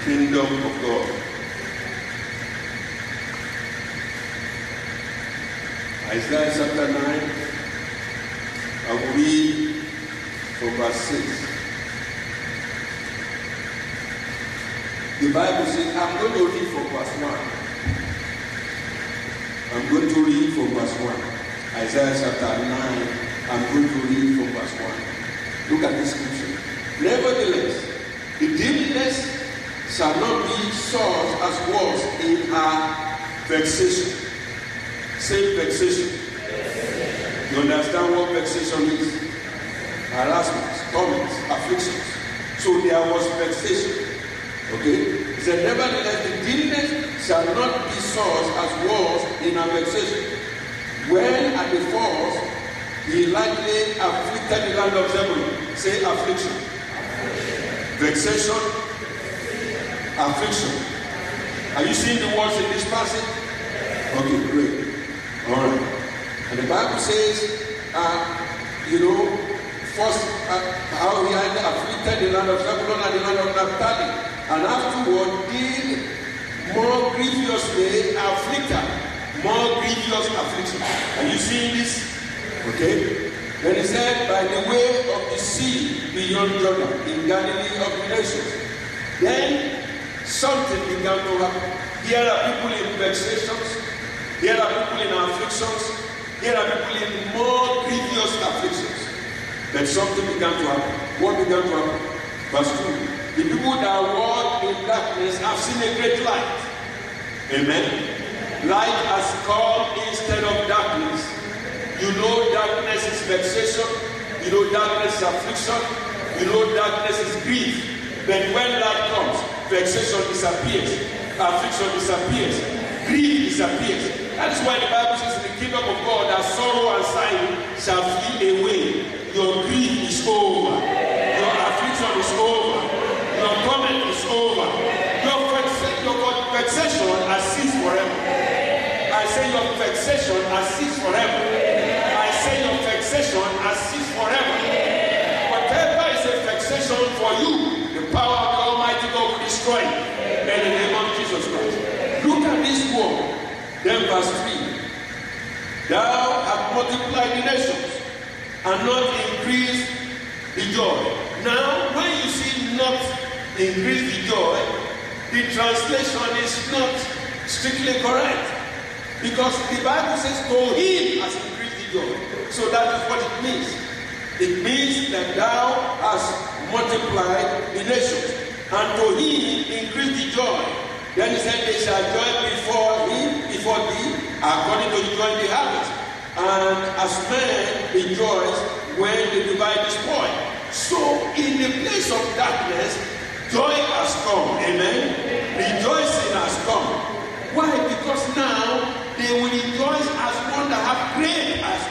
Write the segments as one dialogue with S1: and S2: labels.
S1: kingdom of God. Isaiah chapter 9, I will read from verse 6. The Bible says, I'm going to read from verse 1. I'm going to read from verse 1. Isaiah chapter 9, I'm going to read from verse 1. Look at this scripture. Nevertheless, the dimness shall not be such as was in her vexation. Say vexation. You understand what vexation is? Harassment, torments, afflictions. So there was vexation. Okay? He said, nevertheless, the dimness shall not be such as was in her vexation. When at the first he lightly afflicted the land of Zebulun. Say affliction. Vexation. Affliction. Are you seeing the words in this passage? Okay, great. All right. And the Bible says, first how he had afflicted the land of Zebulun and the land of Naphtali, and afterward did more grievously afflict her, more grievous affliction. Are you seeing this? Okay. Then he said, by the way of the sea beyond Jordan, in Galilee of the nations. Then something began to happen. Here are people in vexations. Here are people in afflictions. Here are people in more grievous afflictions. Then something began to happen. What began to happen? Verse 2. The people that walk in darkness have seen a great light. Amen. Light has come instead of darkness. You know darkness is vexation. You know darkness is affliction. You know darkness is grief. But when light comes, vexation disappears. Affliction disappears. Grief disappears. That is why the Bible says in the kingdom of God that sorrow and sighing shall flee away. Your grief is over. Your affliction is over. Your torment is over. Your vexation has ceased forever. I say your vexation has ceased forever. I say your vexation has ceased forever. Whatever is a vexation for you, the power of the Almighty God will destroy it. In the name of Jesus Christ. Look at this word. Then verse 3. Thou hast multiplied the nations and not increased the joy. Now, when you see not increase the joy, the translation is not strictly correct. Because the Bible says, to him has increased the joy. So that is what it means. It means that thou hast multiplied the nations, and to him increased the joy. Then he said, they shall joy before thee, according to the joy they harvest. And as men rejoice when they divide the spoil. So in the place of darkness, joy has come. Amen. Rejoicing has come. Why? Because now they will rejoice as one that have grain as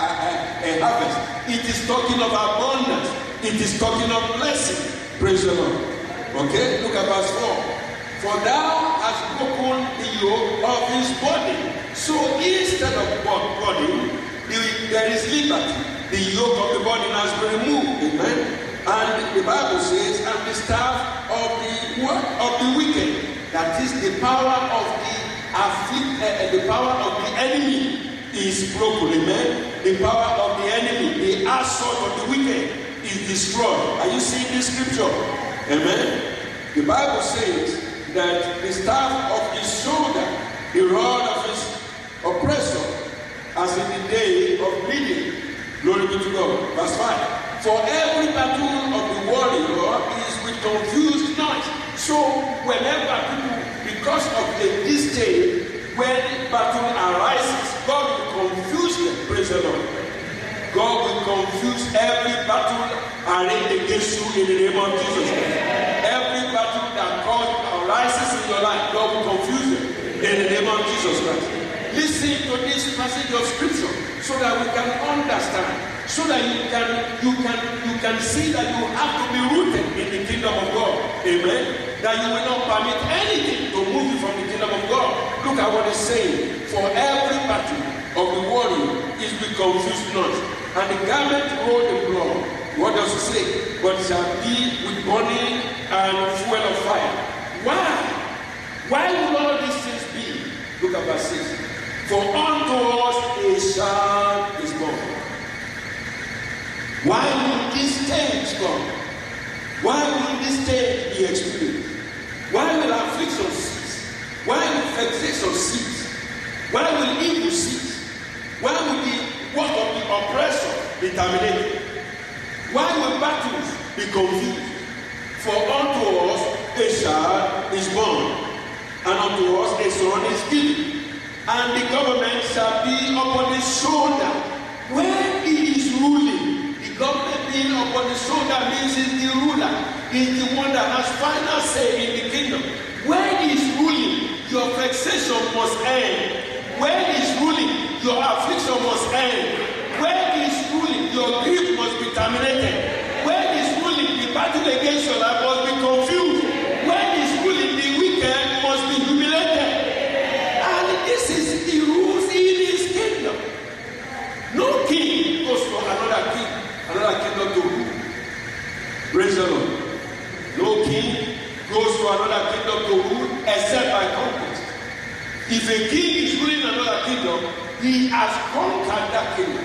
S1: a harvest. It is talking of abundance. It is talking of blessing. Praise the Lord. Okay, look at verse 4. For thou hast broken the yoke of his body. So instead of body, there is liberty. The yoke of the body has been removed. Amen. And the Bible says, and the staff of the wicked, that is the power of the power of the enemy is broken. Amen. The power of the enemy, the assault of the wicked is destroyed. Are you seeing this scripture? Amen. The Bible says that the staff of his shoulder, the rod of his oppressor, as in the day of Midian. Glory be to God. Verse 5. For every battle of the warrior is with confused noise. So whenever people, because of this day, when battle arises, God will confuse them. Praise the Lord. God will confuse every battle arrayed against you in the name of Jesus. Every battle that arises in your life, God will confuse them in the name of Jesus Christ. Listen to this passage of scripture so that we can understand, so that you can see that you have to be rooted in the kingdom of God. Amen. That you will not permit anything to move you from the kingdom of God. Look at what it's saying. For every battle of the warrior is with confused noise, and the garment rolled in blood. What does it say? But it shall be with burning and fuel of fire. Why? Why will all these things be? Look at verse 6. For unto us a child is born. Why will this stage come? Why will this stage be experienced? Why will affliction cease? Why will vexation cease? Why will evil cease? Why will the work of the oppressor be terminated? Why will battles be confused? For unto us a child is born, and unto us a son is given, and the government shall be upon his shoulder. When he is ruling, the government being upon his shoulder means he's the ruler. He's the one that has final say in the kingdom. When he is ruling, your vexation must end. When he is ruling, your affliction must end. When he is ruling, your grief must be terminated. When he is ruling, the battle against your life must be confused. When he is ruling, the wicked must be humiliated. And this is the rules in his kingdom. No king goes to another kingdom to rule. Praise the Lord. No king goes to another kingdom to rule except by conquest. If a king is ruling another kingdom, he has conquered that kingdom.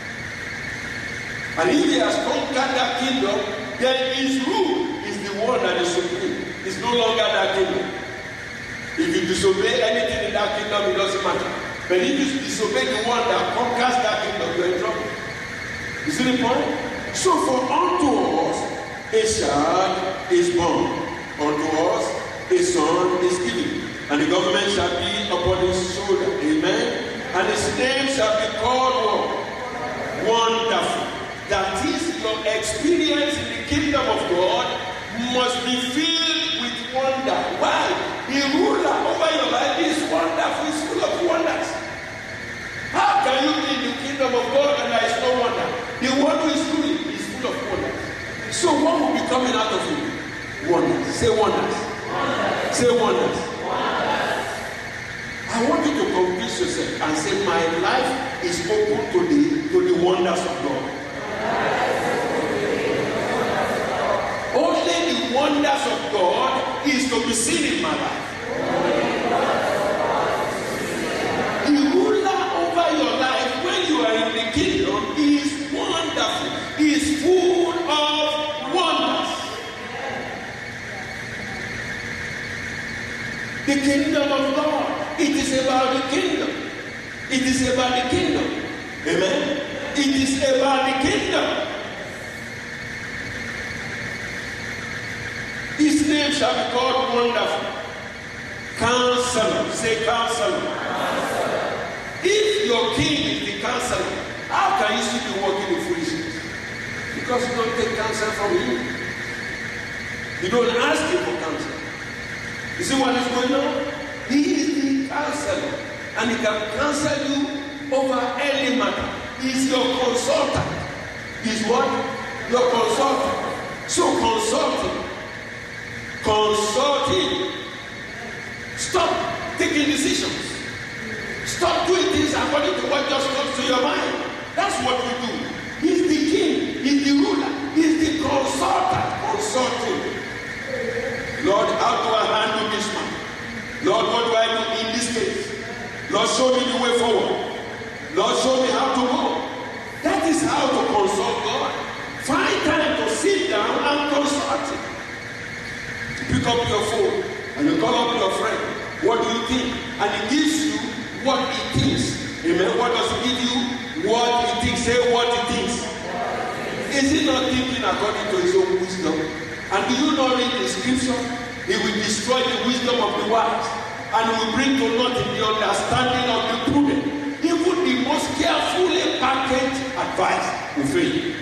S1: And if he has conquered that kingdom, then his rule is the one that is supreme. It's no longer that kingdom. If you disobey anything in that kingdom, it doesn't matter. But if you disobey the one that conquers that kingdom, you're in trouble. You see the point? So for unto us a child is born, unto us a son is given, and the government shall be upon his shoulder. Amen. And his name shall be called what? Wonderful. That is, your experience in the kingdom of God must be filled with wonder. Why? The ruler over your life is wonderful, is full of wonders. How can you be in the kingdom of God and there is no wonder? The one who is ruling is full of wonders. So what will be coming out of you? Wonders. Say wonders. Wonders. Say wonders. Wonders. I want you to convince yourself and say, my life is open to the wonders of God. Only the wonders of God is to be seen in my life. The ruler over your life when you are in the kingdom is wonderful, is full of wonders. The kingdom of God, it is about the kingdom. It is about the kingdom. Amen. It is about the kingdom. His name shall be called Wonderful. Counselor. Say Counselor. Counselor. If your king is the counselor, how can you still be walking in foolishness? Because you don't take counsel from him. You don't ask him for counsel. You see what is going on? He is the counselor, and he can counsel you over any matter. He's your consultant. He's what? Your consultant. So consulting. Stop taking decisions. Stop doing things according to what just comes to your mind. That's what we do. He's the king. He's the ruler. He's the consultant. Consulting. Lord, how do I handle this man? Lord, what do I do in this case? Lord, show me the way forward. Lord, show me how to go. That is how to consult God. Find time to sit down and consult him. Pick up your phone and you call up your friend. What do you think? And he gives you what he thinks. Amen. What does he give you? What he thinks. Say what he thinks. Is he not thinking according to his own wisdom? And do you not read the scripture? He will destroy the wisdom of the wise and will bring to nothing the understanding of the prudent. Even the most carefully packaged advice will fail.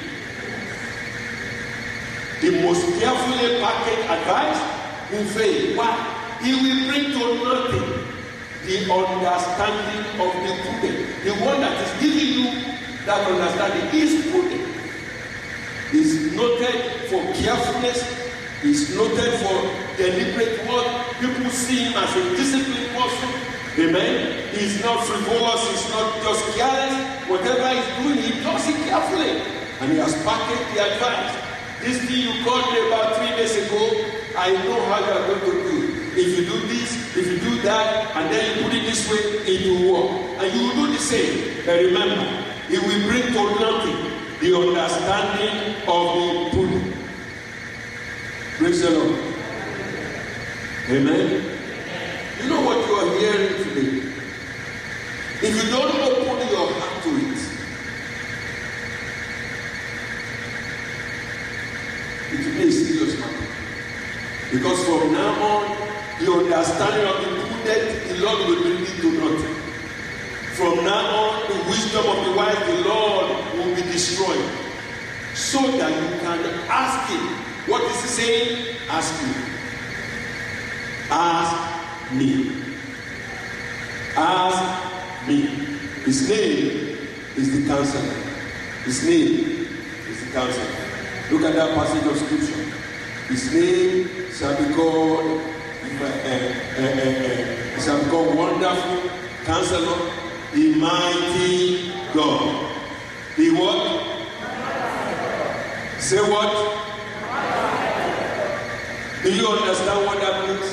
S1: The most carefully packaged advice will fail. Why? He will bring to nothing the understanding of the prudent. The one that is giving you that understanding is prudent. Is noted for carefulness. Is noted for deliberate work. People see him as a disciplined person. Amen. He's not frivolous. He's not just careless. Whatever he's doing, he does it carefully. And he has packaged the advice. This thing you called me about 3 days ago, I know how you are going to do it. If you do this, if you do that, and then you put it this way, it will work. And you will do the same. But remember, it will bring to nothing the understanding of the pulling. Praise the Lord. Amen. You know what you are hearing today? If you don't open your heart to it, it will be a serious matter. Because from now on, the understanding of the prudent, the Lord will bring it to nothing. From now on, the wisdom of the wise, the Lord will be destroyed. So that you can ask him. What is he saying? Ask me. Ask me. Ask me. His name is the Counselor. His name is the Counselor. Look at that passage of scripture. His name shall be called Wonderful Counselor, the Mighty God. The what? Say what? Do you understand what that means?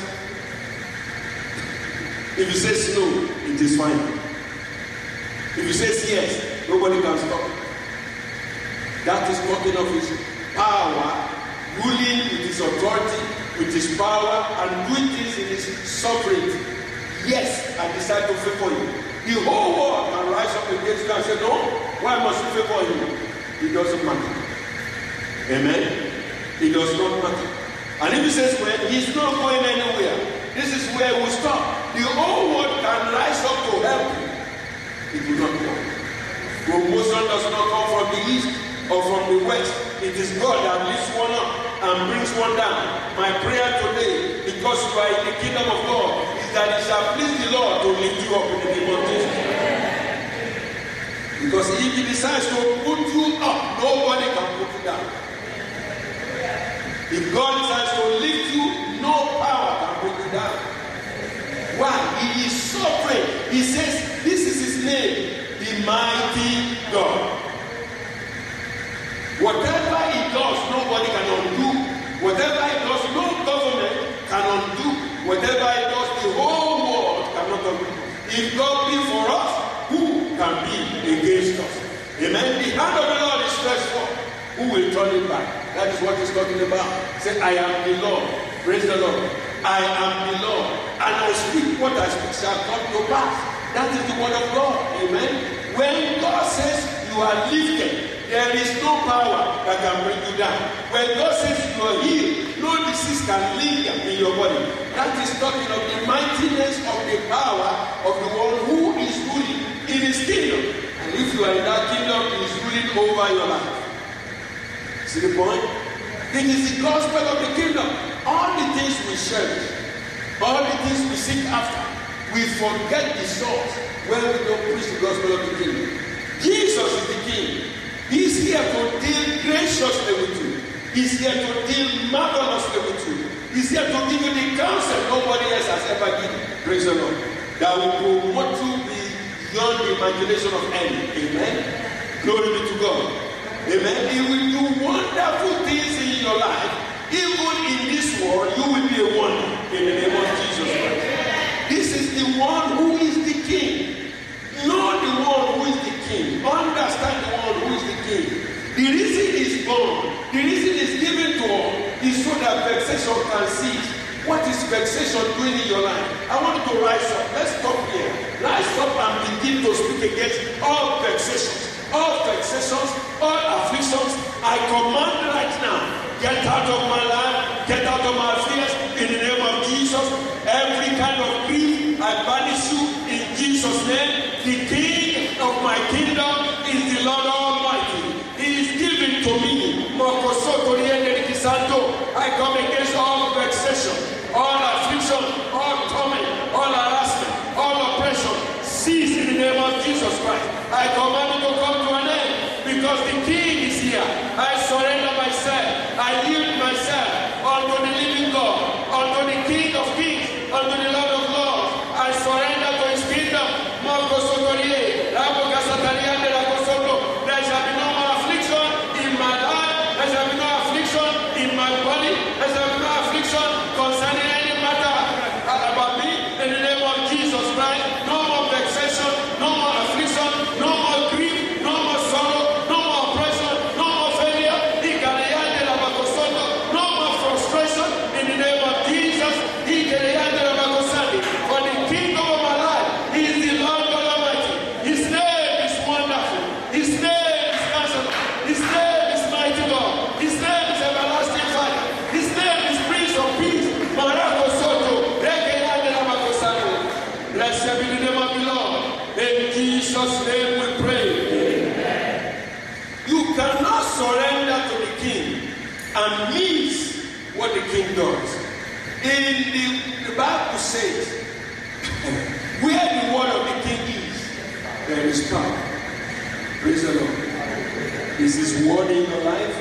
S1: If you say no, it is fine. If you say yes, nobody can stop. That is talking of his power, ruling with his authority, with his power, and doing things in his sovereignty. Yes, I decide to favor you. The whole world can rise up against you and say, no, why must you favor him? It doesn't matter. Amen? It does not matter. And if he says, well, he's not going anywhere. This is where we stop. The whole world can rise up to help you. It will not work. Promotion does not come from the east or from the west. It is God that lifts one up and brings one down. My prayer today, because you are in the kingdom of God, is that it shall please the Lord to lift you up in the name of Jesus. Because if he decides to put you up, nobody can put you down. If God decides to lift you, no power can put you down. Why? He is sovereign. He says, this is his name, the mighty God. Whatever he does, nobody can undo. Whatever he does, no government can undo. Whatever he does, the whole world cannot undo. If God be for us, who can be against us? Amen. The hand of the Lord is stretched forth. Who will turn it back? That is what he's talking about. Say, I am the Lord. Praise the Lord. I am the Lord. And I speak what I speak shall come to pass. That is the word of God. Amen. When God says you are lifted, there is no power that can bring you down. When God says you are healed, no disease can linger in your body. That is talking of the mightiness of the power of the one who is ruling in his kingdom. And if you are in that kingdom, he is ruling over your life. See the point? It is the gospel of the kingdom. All the things we cherish, all the things we seek after, we forget the source when we don't preach the gospel of the kingdom. Jesus is the king. He's here to deal graciously with you. He's here to deal marvelously with you. He's here to give you the counsel nobody else has ever given. Praise the Lord. That will promote you beyond the imagination of any. Amen. Glory be to God. Amen. He will do wonderful things in your life. Even in this world, you will be a wonder in the name of Jesus Christ. This is the one who is the king. Know the one who is the king. Understand the one who is the king. The reason he's born, the reason he's given to all, is so that vexation can cease. What is vexation doing in your life? I want you to rise up. Let's stop here. Rise up and begin to speak against all vexations. All vexations, all afflictions, I command right now, get out of my life, get out of my affairs, in the name of Jesus. Every kind of grief, I banish you in Jesus' name. The King of my kingdom is the Lord Almighty. He is given to me. I come against all vexation, all affliction, all torment, all harassment, all oppression. Cease in the name of Jesus Christ. I command you to come to an end because the King is here. I surrender myself. I yield myself unto the living God, unto the King of Kings, unto the Lord of Lords. I surrender to his kingdom. There shall be no more affliction in my life. There shall be no affliction in my body. There shall be no affliction concerning any matter. Jesus' name we pray. Amen. You cannot surrender to the king and miss what the king does. In the Bible says, where the word of the king is, there is power. Praise the Lord. Is his word in your life?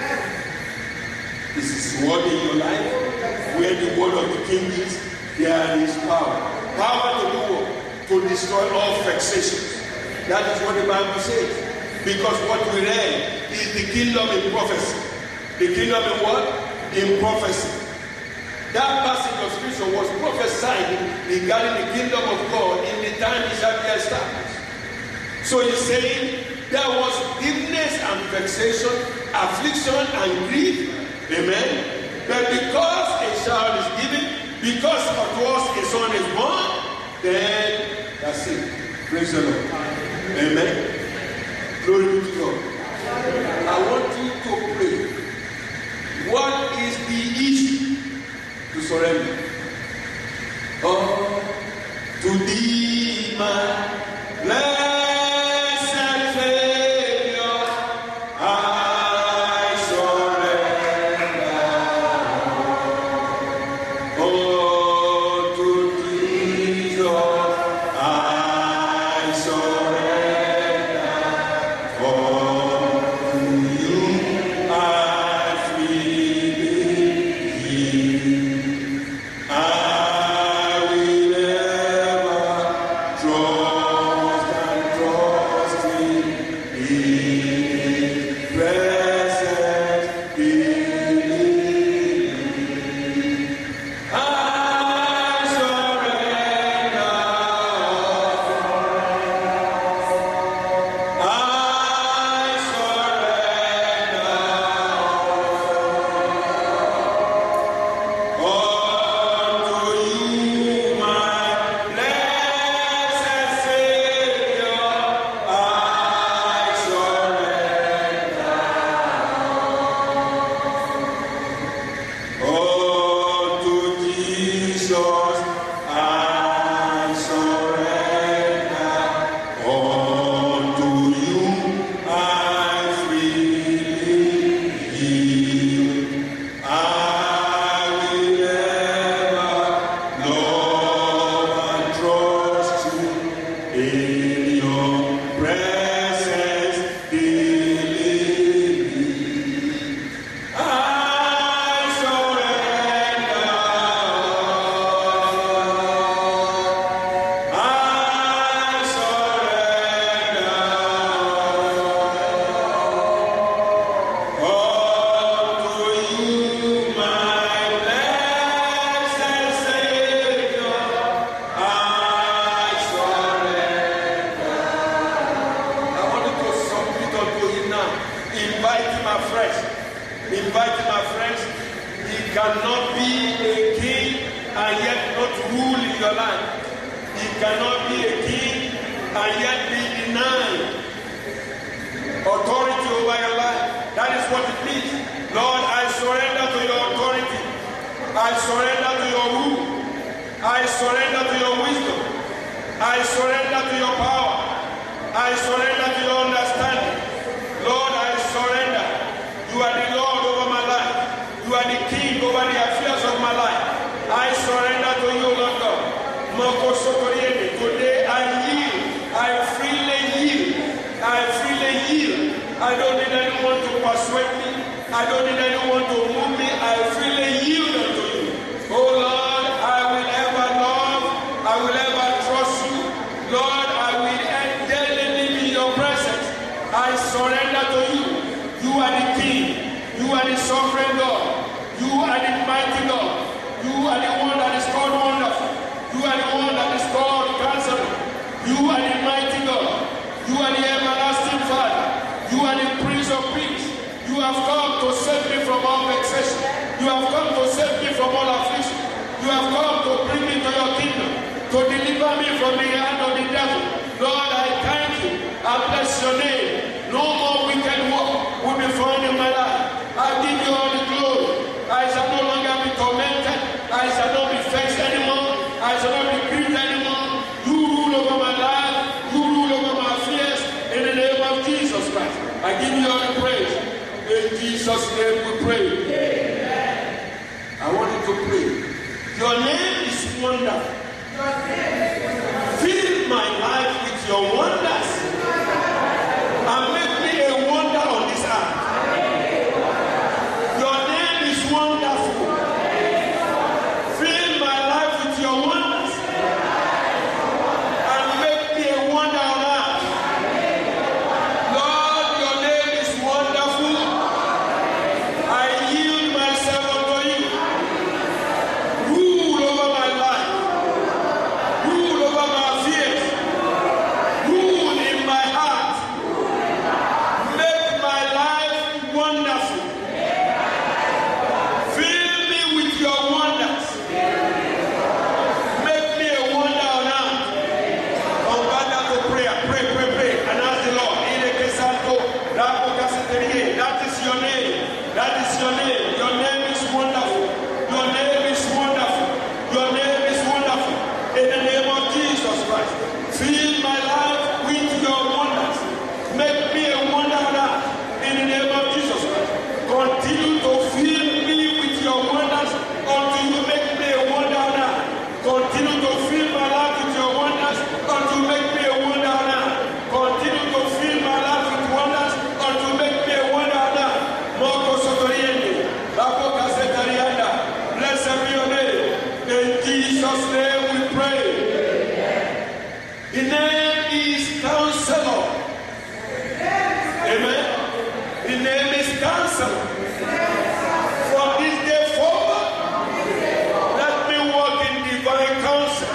S1: Is his word in your life? Where the word of the king is, there is power. Power to do what? To destroy all vexations. That is what the Bible says. Because what we read is the kingdom in prophecy. The kingdom in what? In prophecy. That passage of scripture was prophesied regarding the kingdom of God in the time it shall be established. So he's saying there was deepness and vexation, affliction and grief. Amen. But because a child is given, because of us a son is born, then that's it. Praise the Lord. Amen. Glory be to God. I want you to pray. What is the issue to surrender? Oh, to thee, my blessed Savior, I surrender. Oh, to Jesus, I surrender. For to you I freely give. I will ever trust and trust in His presence believe. I surrender. I surrender. Unto you, my blessed Savior, I surrender. Unto Jesus, I surrender. Unto you, I freely give. I will ever love and trust you in your presence believe. I surrender. I surrender. Unto you, my blessed Savior, I surrender. I want you to submit unto him now. Invite him afresh. Invite him afresh. He cannot be a king and yet not rule in your life. He cannot be a king and yet be denied authority over your life. That is what it means. Lord, I surrender to your authority. I surrender to your rule. I surrender to your wisdom. I surrender to your power. I surrender to your understanding. Lord, I surrender. You are the Lord over my life. You are the King over the affairs of my life. I surrender to you, Lord God. Today I yield. I freely yield. I freely yield. I don't need anyone to persuade me. I don't need anyone to move me. I freely yield unto you. Oh Lord, I will ever love. I will ever trust you. Lord, I will daily live in your presence. I surrender to you. You are the King. You are the sovereign God. You are the mighty God. You are the one that is called wonderful. You are the one that is called counselor. You are the mighty God. You are the everlasting Father. You are the Prince of Peace. You have come to save me from all vexation. You have come to save me from all affliction. You have come to bring me to your kingdom, to deliver me from the hand of the devil. Lord, I thank you. I bless your name. No more wicked work will be found in my life. I give you all the glory. I shall no longer be tormented. I shall not be vexed anymore. I shall not be grieved anymore. You rule over my life. You rule over my I give you all the praise. In Jesus' name we pray. Amen. I want you to pray. Your name is wonderful. Fill my life with your wonders and make me a wonder on this earth. Your name is wonderful. Fill my life with your wonders and make me a wonder on earth. Lord, your name is wonderful. I yield myself unto you. Rule over my life. Rule over my fears. Rule in my heart. Make my life wonderful. Fill me with your wonders. Make me a wonder on earth. Convert to prayer. Pray, pray, pray. And ask the Lord. That is your name. That is your name. Your name is wonderful. Your name is wonderful. Your name is wonderful. In the name of Jesus Christ. Fill my life with your wonders. Make me a wonder on earth. In the name of Jesus Christ. Continue to fill me with your wonders until you make me a wonder on earth. Continue to fill my life with your wonders until you make me a wonder on earth. Continue to fill my life with wonders until you make me a wonder on earth. Moko sotoriende, Bako kasetarianda. Blessed be your name. In Jesus' name we pray. His name is Counselor. Amen. His name is Counselor. From this day forward, let me walk in divine counsel.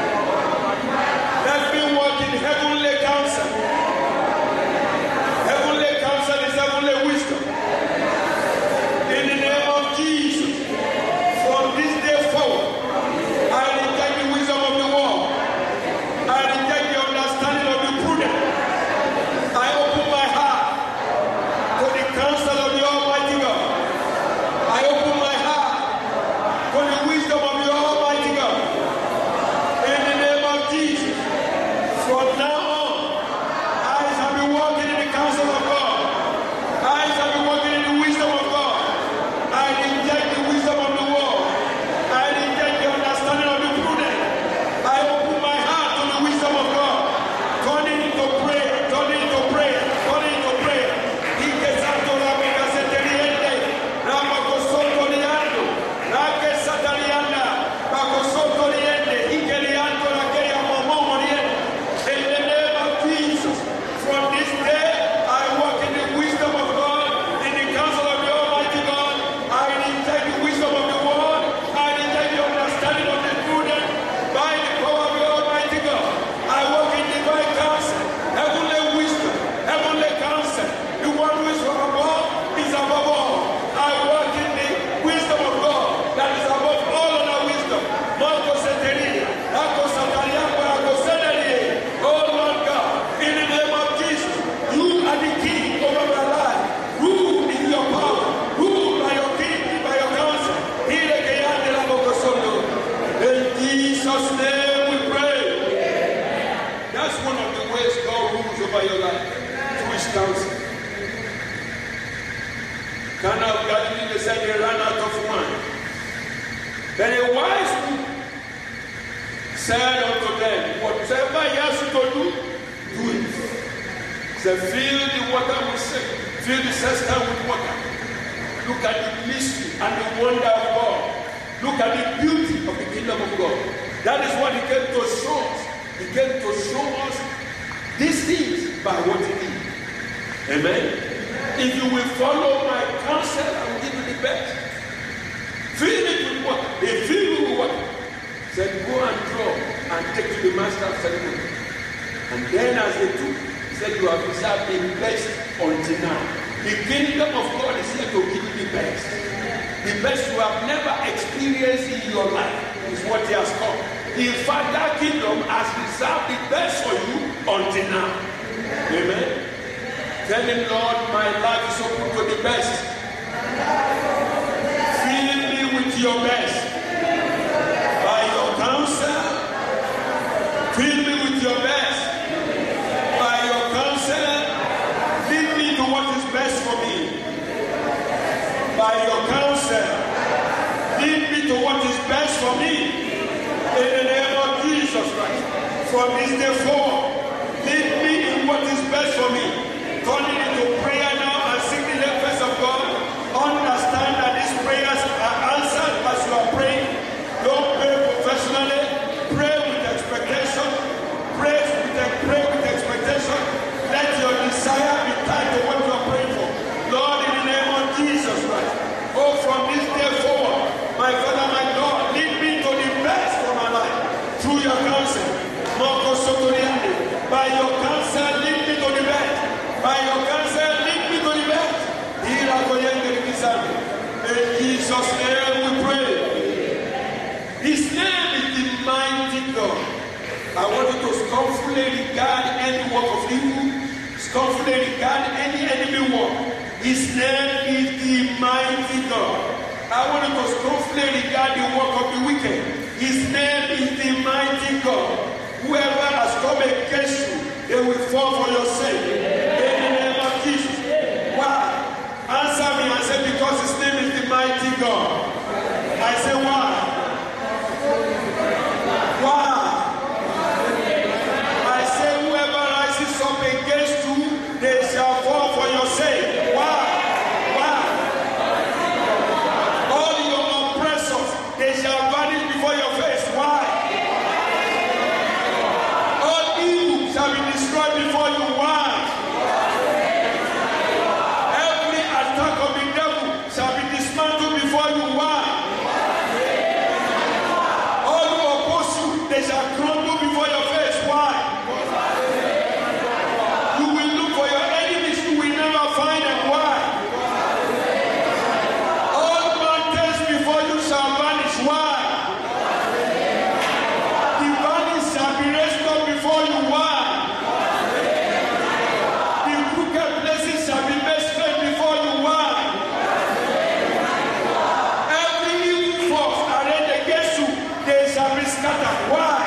S1: Let me walk in heavenly counsel. Heavenly counsel is heavenly wisdom. In the name of Jesus, from this day forward, I reject the wisdom of the world. I reject the understanding of the prudent. I open my heart to the counsel of the Almighty God. I open my heart to the wisdom of the Almighty God. In the name of Jesus, from now on, I shall be walking in the counsel of God. I shall be walking in the wisdom of God. I reject the wisdom of the world. I reject the understanding of the prudent. I open my heart to the wisdom of God. Turn it into prayer. Turn it into prayer. Turn it into prayer. Ike santo ramo caseteriente. Ramo cosoto liando. Rake satalianda. Bako soto liende. Ike liando rake yamomo moriende. In the name of Jesus. From this day, I walk in the wisdom of God. In the counsel of the Almighty God. I reject the wisdom of the world. I reject the understanding of the prudent. By the power of the Almighty God, I walk in divine counsel, heavenly wisdom, heavenly counsel. The one who is from above is above all. I walk in the wisdom of God that is above all other wisdom. Marco Seteria, Marco Sataria, Marco Seteria. Oh Lord God, in the name of Jesus, you are the king over my life. Rule in your power. Rule by your king, by your counsel. In Jesus' name we pray. That's one of the ways God rules over your life. Through his counsel. Cana of Galilee, they said they ran out of wine. Then a wise man said unto them, whatever he has to do, do it. He said, fill the water with sand, fill the cistern with water. Look at the mystery and the wonder of God. Look at the beauty of the kingdom of God. That is what he came to show us. He came to show us these things by what he did. Amen. If you will follow my counsel, I will give you the best. Fill it with water. They fill you with water. He said, go and draw and take to the master of ceremony. And then as they took, he said, you have reserved the best until now. The kingdom of God is here to give you the best. The best you have never experienced in your life is what he has come. In fact, that kingdom has reserved the best for you until now. Amen. Tell him, Lord, my life is open to the best. Fill me with your best. By your counsel, fill me with your best. By your counsel, lead me to what by your counsel. Lead me to what is best for me. In the name of Jesus Christ. From this day forward, lead me in what is best for me. Turn it into prayer now and seek the face of God. Understand that these prayers are answered as you are praying. Don't pray professionally. Pray with expectation. Pray with expectation. Let your desire be tied to what you are praying for. Lord, in the name of Jesus Christ. Oh, from this day forward, my Father, my God, lead me to the best for my life. Through your counsel. By your counsel, lead me to the best. By your counsel, lead me to the best. In Jesus' name we pray. His name is the mighty God. I want you to scornfully regard any work of evil, scornfully regard any enemy work. His name is the mighty God. I want you to scornfully regard the work of the wicked. His name is the mighty God. Whoever has come against you, they will fall for your sake. In the name of Jesus. Why? Answer me and say, because his name is the mighty God. I say, why? Why? I say, whoever rises up against you, they shall fall for your sake. Why? Why? All your oppressors, they shall vanish before your face. Why? Shall be destroyed before you. Why? Every attack of the devil shall be dismantled before you. Why? All who oppose you, they shall crumble before your face. Why? You will look for your enemies, you will never find them. Why? All mountains before you shall vanish. Why? The valleys shall be raised up before you. Why? Why?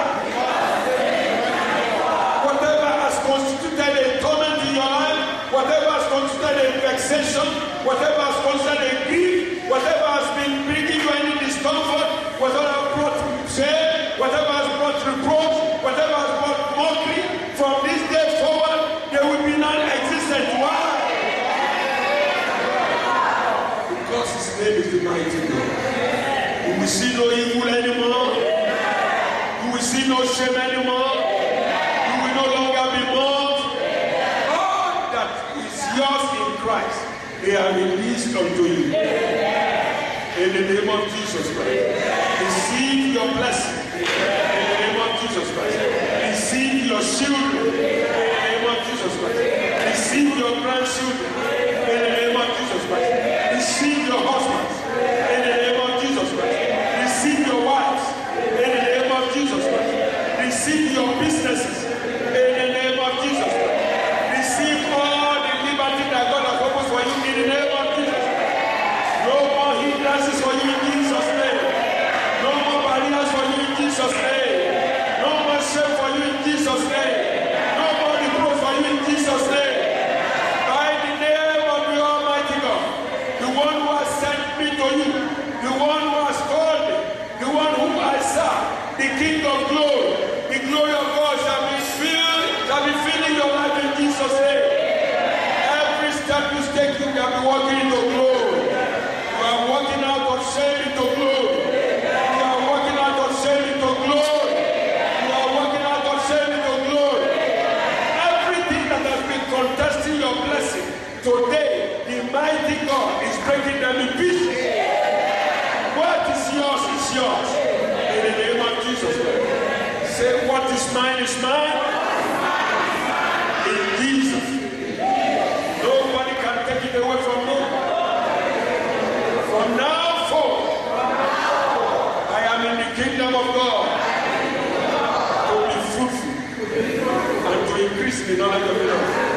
S1: Whatever has constituted a torment in your life, whatever has constituted a vexation, whatever has constituted a grief, whatever has been bringing you any discomfort, whatever has brought shame, whatever has brought reproach, whatever has brought mockery, from this day forward, they will be non-existent. Why? Because his name is the mighty God. You will see no evil anymore. You will see no shame anymore. You will no longer be mocked. All that is yours in Christ, they are released unto you. In the name of Jesus Christ. Receive your blessing. In the name of Jesus Christ. Receive your children. In the name of Jesus Christ. Receive your grandchildren. In the name of Jesus Christ. Receive your husbands. In the name of Jesus Christ. Receive your wives. In the name of Jesus Christ. Receive your businesses. In the name of Jesus Christ. Receive all the liberty that God has promised for you. In the name of Jesus Christ. No more hindrances for you in Jesus' name. No more barriers for you in Jesus' name. No more shame for you in Jesus' name. No more reproach for you in Jesus' name. By the name of the Almighty God, the one who has sent me to you, the one who has called me, the one who I serve, the King of glory, the glory of God shall be filling your life in Jesus' name. Every step you take, you can be walking into glory. You are walking out of shame into glory. You are walking out of shame into glory. You are walking out of shame into glory. Everything that has been contesting your blessing, today the mighty God is breaking them in pieces. What is yours is yours. In the name of Jesus Christ. Say, what is mine is mine. In Jesus. Nobody can take it away from me. From now forward, I am in the kingdom of God to be fruitful and to increase in the knowledge of the Lord.